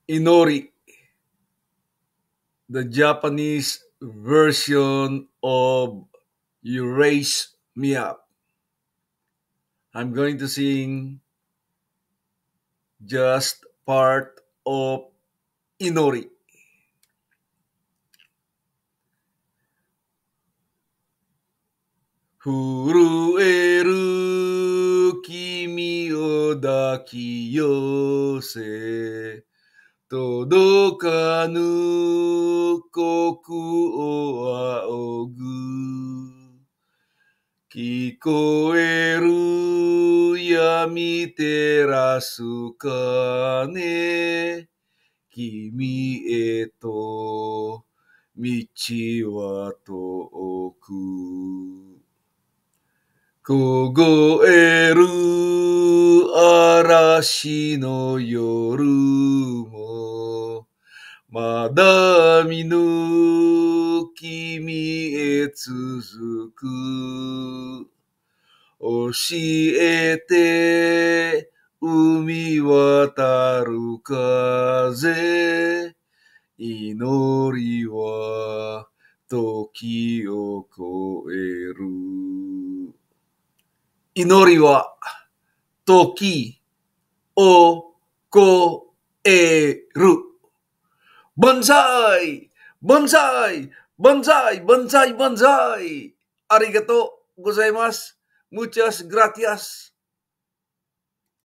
Inori, the Japanese version of You Raise Me Up. I'm going to sing just part of Inori. Furueru kimi o dakiyose, 届かぬ国を仰ぐ。聞こえる闇照らす鐘、君へと道は遠く。凍える嵐の夜も、まだ見ぬ君へ続く。教えて海渡る風、祈りは時を越える。祈りは時を越える。万歳万歳万歳万歳万歳。ありがとうございます。Muchas gracias.